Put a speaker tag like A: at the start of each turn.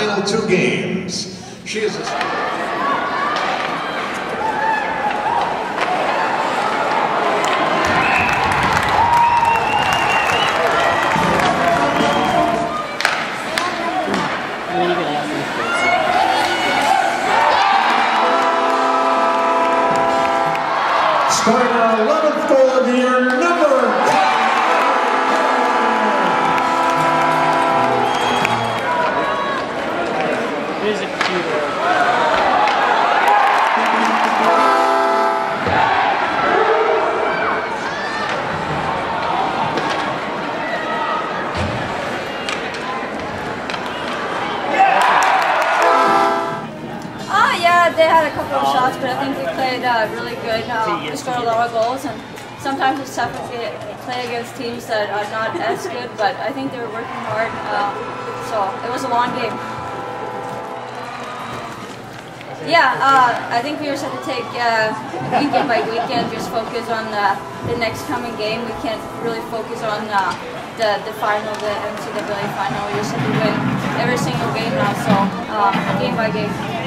A: final 2 games. She is a... Starting our 11th goal of the year, number 10.
B: It is a computer.
C: Yeah, they had a couple of shots, but I think we played really good. We scored a lot of goals, and sometimes it's tough to play against teams that are not as good, but I think they were working hard, so it was a long game. Yeah, I think we just have to take weekend by weekend, just focus on the next coming game. We can't really focus on the final, the NCAA final. We just have to win every single game now, so game by game.